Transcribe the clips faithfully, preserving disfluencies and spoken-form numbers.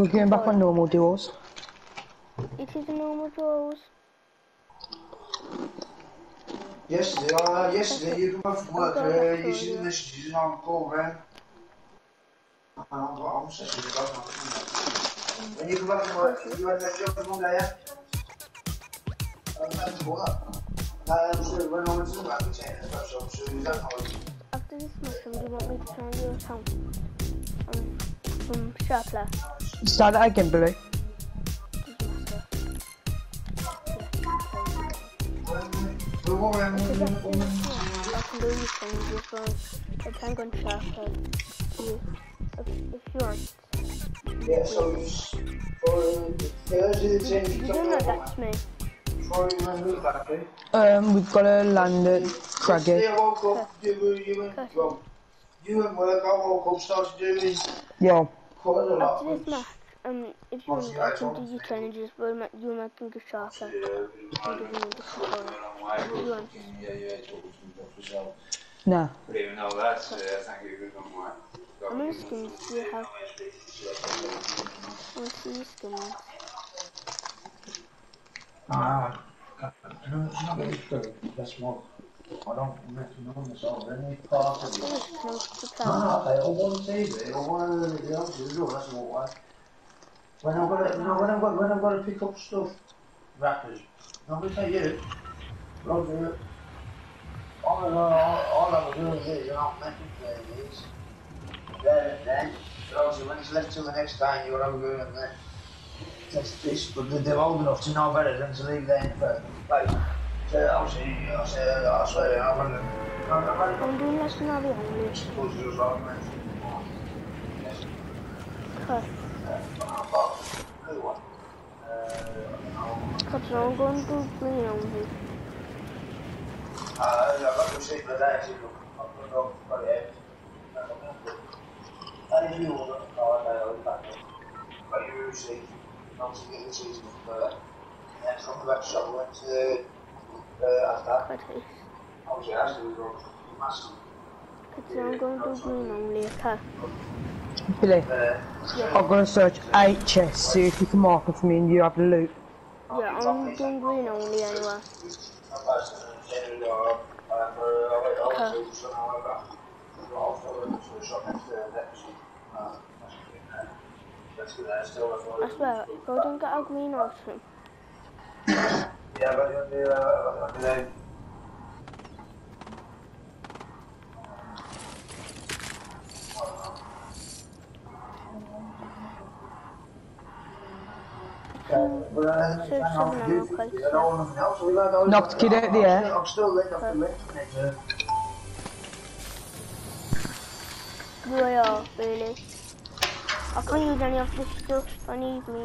We're going back on normal duels. It is a normal duels. Yesterday, uh, yesterday you come from work, uh, you see the messages on call, man. I'm sick of it, when you come back from work, you had that job one day, yeah? I'm back to work. I'm sure when I went to the back, I'm saying that's so I'm sure you don't know. After this mushroom, do you want me to try and do a song? Um, from Sharpler. Start that again, Billy. But what I can do these things as well. But I'm going to Sharpler. If, if you want. yeah, so it's for Thursday the tenth. You don't know that's me. Before you went to the factory. Um, we've got to land at Craggy. Yesterday I woke up, you, you, went, well, you went work, I woke up, started doing Yeah. quite a lot. After this match, um, if you want, I can do your challenges, but you're making a Sharpler. You don't need the controller. If you want. No. But even though that's, uh, thank you, good one, Mike. How many skins do you have? I want to see your skins. Ah, no, it's not very true. That's what I don't know myself. Any part of it. Oh, it's close to No, no, okay. I want to see it. I want to do it. That's what I. When I'm gonna, you know, when I'm gonna, when I'm gonna pick up stuff, wrappers. I'm gonna tell you. I'll do it. All, all, all I'm doing is, you know, making things. There and then. So obviously, when it's left till the next time, you're over doing it then. That's this, but they're old enough to know better than to leave there in the first place. So obviously, I say, I swear, I'm gonna. I'm doing less than I'll be hungry. Cut. Cut, so I'm going to do green only. Uh, I've got to see the day, see, look, I've got to put it out. That is you order, oh, I know, but you usually, not to get the season, but then from the back shop, went to, uh, after. Obviously, as we go, massive. Cut, so I'm going to do green only, okay? Billy, Uh, yeah. I'm going to search H S, see if you can mark it for me and you have the loot. Yeah, I'm doing green only anyway. Okay. I swear, if I don't get a green item. Yeah, but on the, uh, on the Knocked the kid out the air. I'm still lit up the link. You are, really. I can't use any of this stuff. I need me.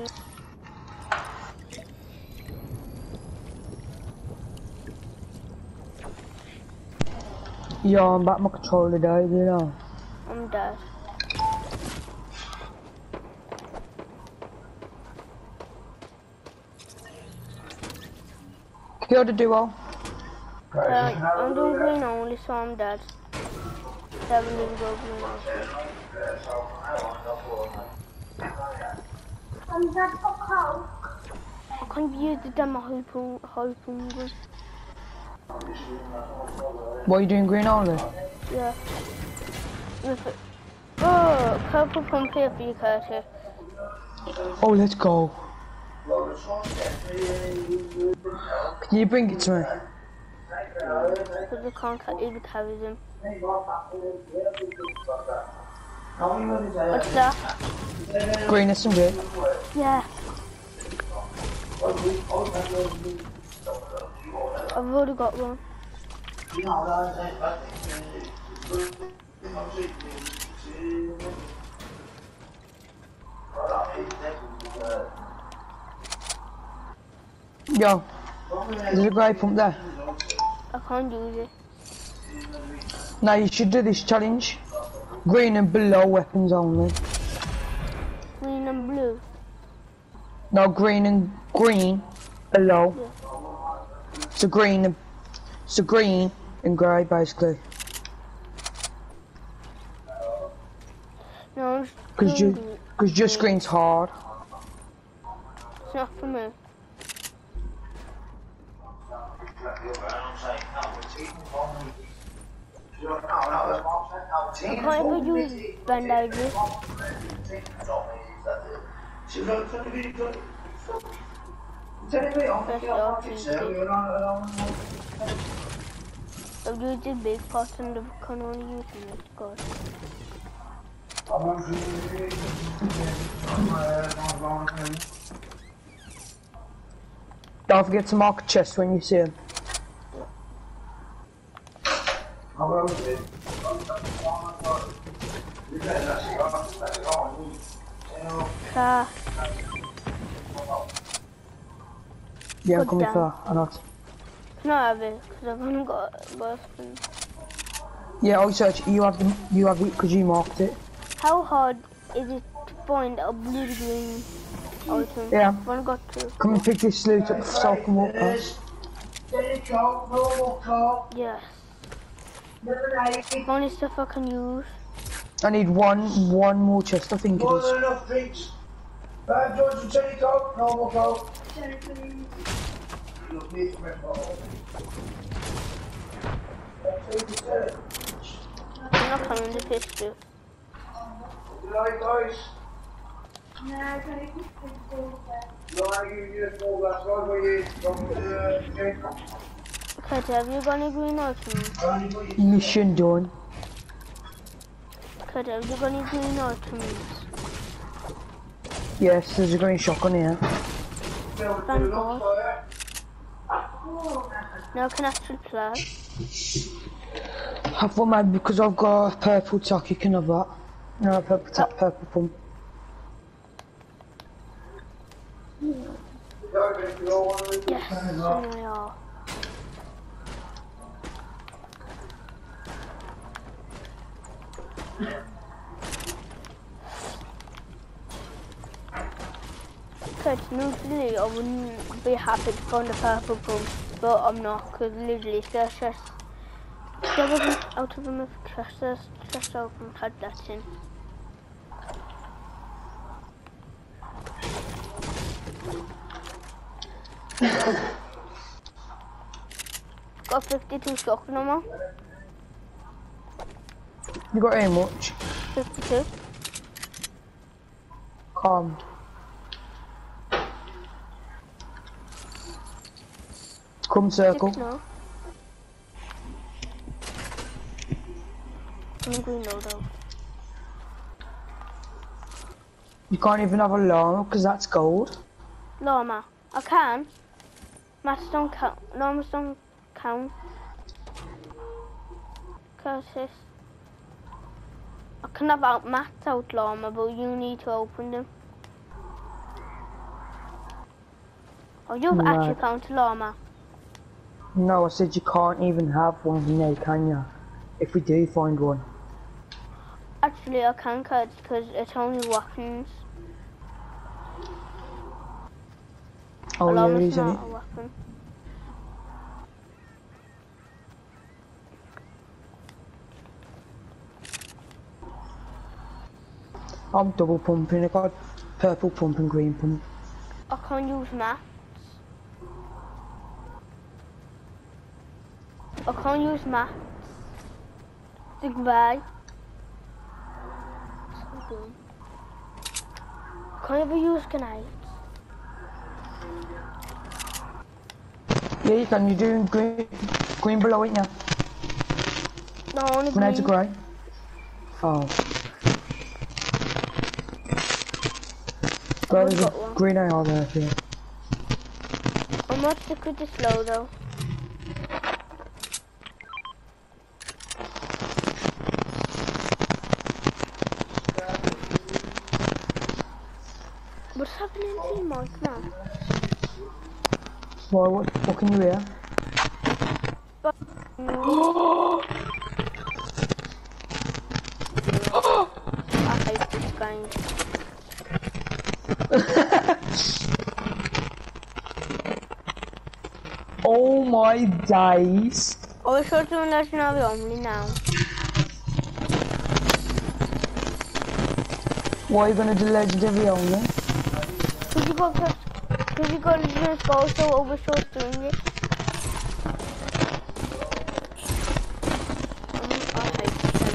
Yeah, I'm back, my controller died, you know. I'm dead. Killed the duo. Uh, I'm doing green only, so I'm dead. Seven need to go green also. I'm dead for cold. I can't use the demo hoping, hoping. What are you doing, green only? Yeah. Oh, purple pump here for you, Curtis. Oh, let's go. Can you bring it to me? Because I can't even carry them. What's that? Greenness and red. Yeah. I've already got one. Yo, there's a grey pump there. I can't use it. Now you should do this challenge. Green and below weapons only. Green and blue. No, green and green below. Yeah. So green and so green and grey basically. No, Because you because just green's hard. It's not for me. I can't ever use bandages. I've used the big pot and I can only use it, God. Don't forget to mark a chest when you see him. Car. Yeah, Put come with down. her or not. Can I have it? Because I've only got a weapon. Yeah, I'll search. You have the, you have it because you marked it. How hard is it to find a blue green item? Yeah. I've only got two. Come and pick this loot up so I can walk past. Yes. Only stuff I can use. I need one, one more chest. I think it More is. than enough drinks. Uh, George, you take a coke? No more coke. Look, this is my fault. I'm not coming to pistol. You like guys? No, I give you a small glass one where you from the drink. Okay, have you got any green items? Mission done. Okay, have you got any green items? Yes, there's a green shotgun here. Thank God. Now can I actually play? I thought maybe because I've got a purple tack, you can have that. No, purple tack, purple pump. Yes, and they are. Because usually I wouldn't be happy to find a purple pump, but I'm not, because literally there's just, there wasn't out of enough chest, there's chest open, had that in. Got fifty-two shotgun ammo. You got how much? fifty-two. Calm. Come circle. Six now. I'm green now though. You can't even have a llama because that's gold. Llama. I can. Mats don't count. Llamas don't count. Cause it's, I can have out mats out llama, but you need to open them. Oh, you've No. actually found llama. No, I said you can't even have one now, can you? If we do find one. Actually, I can, cause because it's only weapons. Oh, a yeah, llama's it is, isn't not it? a weapon. I'm double pumping. I got purple pump and green pump. I can't use mats. I can't use mats. Goodbye. So good. Can't ever use grenades. Yeah, you can. You're doing green, green below it now. No, only Grenades are green. grey. Oh. Well, there's got a one. green A R there for you. I'm not sick with this slow though. What's happening to my now? Why, what, what can you hear? But, no. I hate this game. Oh my days. I wish I was doing legendary only now. Why are you gonna do legendary only? Could you go first? Because you got to just go so over so doing it. Um, I'll take it then.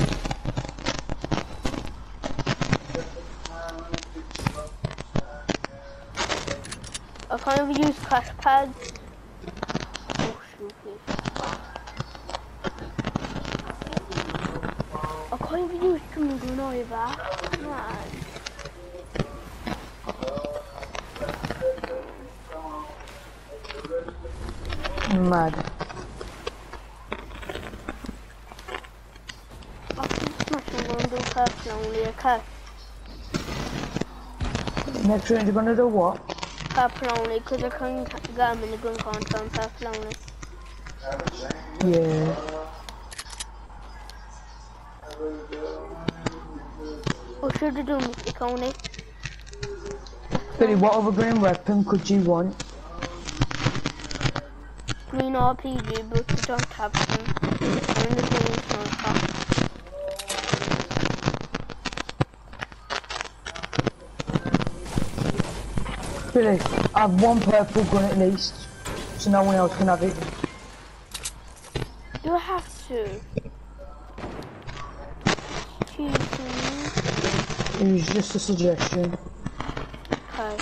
I can't even use crash pads. Oh shoot, please. I can't even use Jimmy Gun either. Man. Mad. I can smash and go and do purple only, okay? Next round you're gonna do what? Purple only, because I can't get a minigun can't turn purple only. Yeah. What should I do, Mister Coney? Billy, what other green weapon could you want? Green R P G, but I don't have them. And the green sniper. Billy, I have one purple gun at least, so no one else can have it. Do I have to? Cheating. It was just a suggestion. Okay.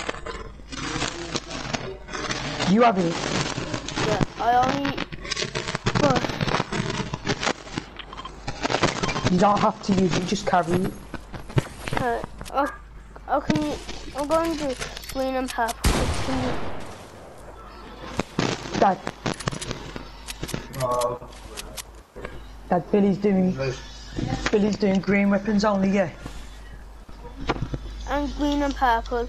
You have it? Yeah, I only... But You don't have to use it, just carry it. okay. Oh, oh, can you... I'm going to do green and purple. Can you... Dad. Dad, Billy's doing... Billy's doing green weapons only, yeah? And green and purple.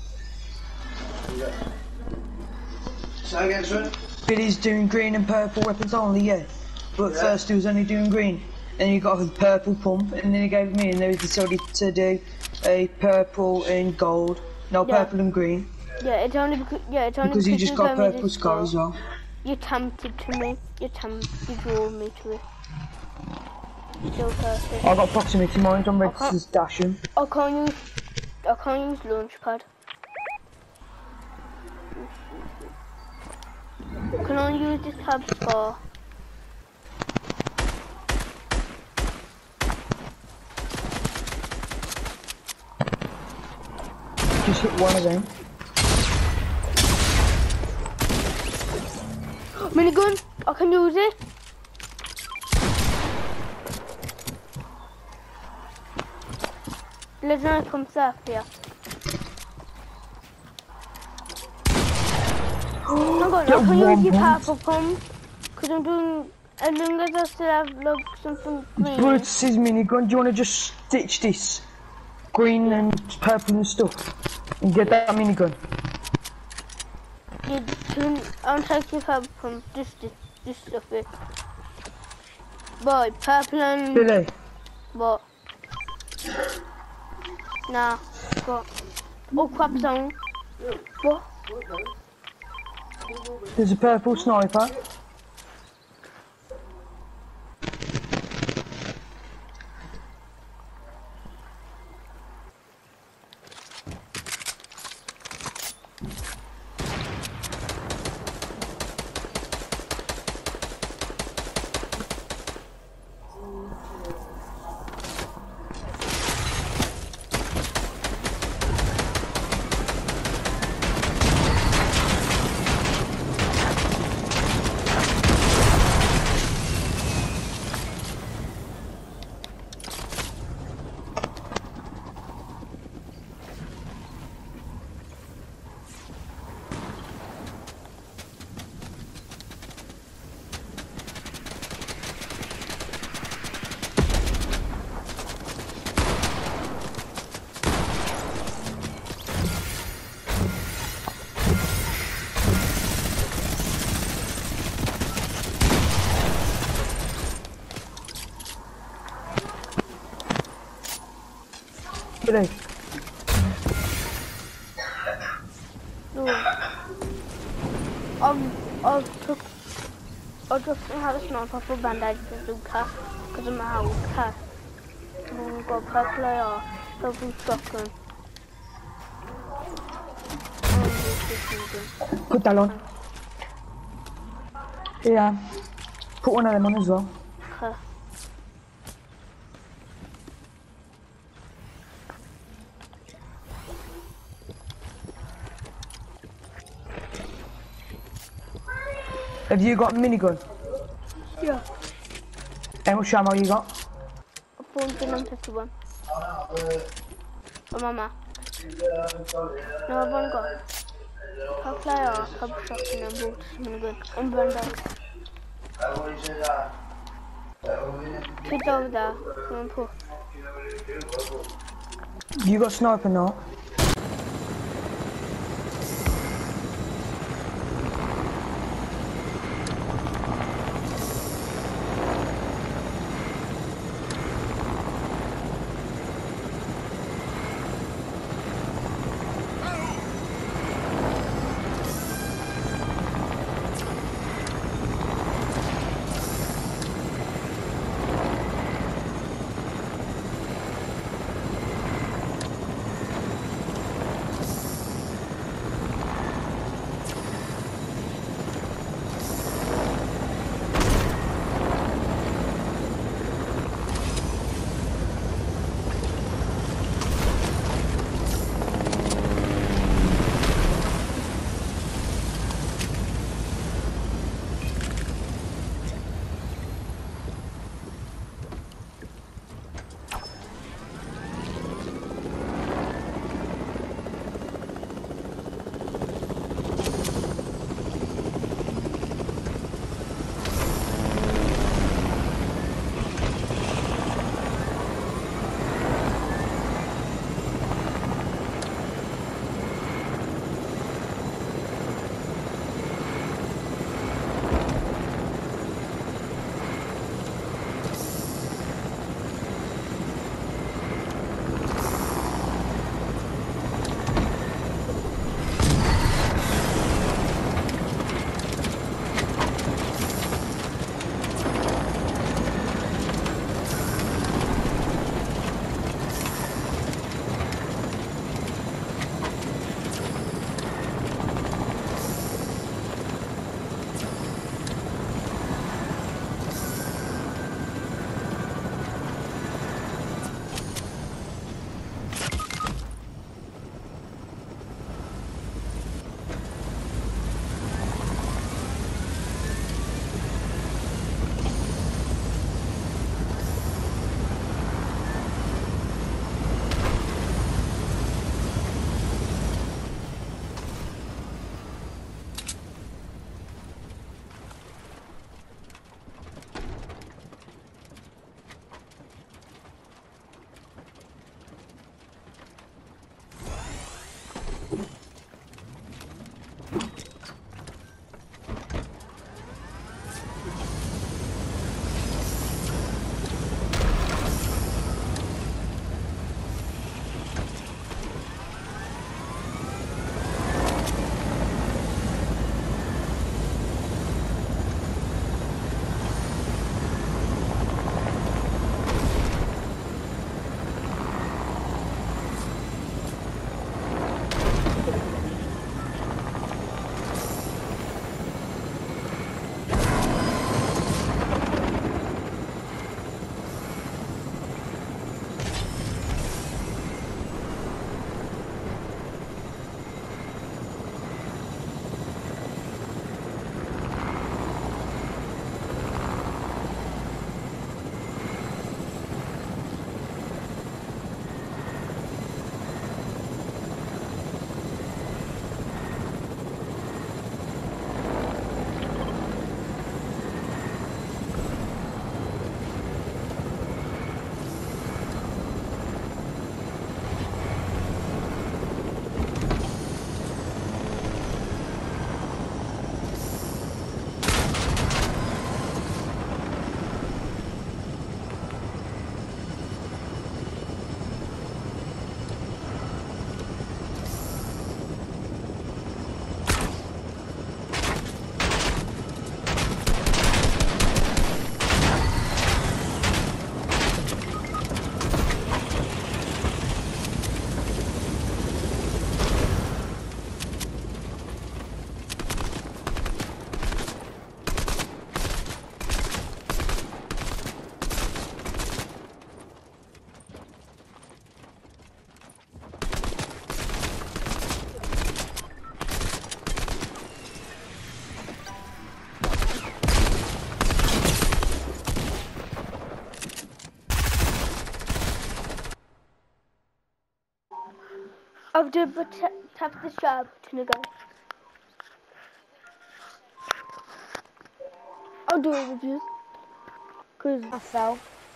Say again, son? Billy's doing green and purple weapons only, yeah? But Yeah. first he was only doing green. Then he got a purple pump, and then he gave me, and then he decided to do a purple and gold. No, Yeah. purple and green. Yeah, it's only because... Yeah, it's only Because he just you got told me purple this scar before. as well. You tempted to me. You tempted, you drove me to it. Still perfect. I got proximity mines, I'm ready Okay. to dash him. I can't use, I can't use launchpad. Can I use this tab bar? Just hit one of them. Minigun, I can use it. Let's not come south here. Oh my god, I Get can one use your point. purple pump. Because I'm doing, as long as I still have like something green. But it's his minigun, do you want to just stitch this? Green and purple and stuff. And get that minigun. You can, I'll take your purple pump, just this, this stuff here. Boy, purple and... Billy, What? Nah, what? Oh, crap zone. What? there's a purple sniper. Billy, No. Um, I took... I just had a sniper for bandage to do cat. Because of my house cat. And we've got purple A R, purple shotgun. And this minigun. Put that on. Yeah. Put one of them on as well. Okay. Have you got a minigun? Yeah. How much ammo you got? four hundred fifty-one. Oh, mama. No, I've only got a flyer, a couple shots, and then boots, minigun, and bandage. Kids over there. Come on, pull. You got sniper now? I'll do but tap the share button again. I'll do it with you. Cause I fell.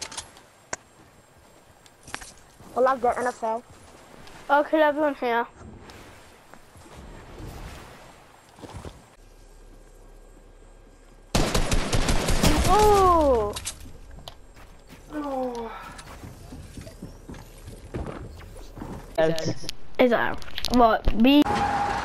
I lagged it and I fell. I'll kill everyone here. Oh! Oh. Is that what? Me?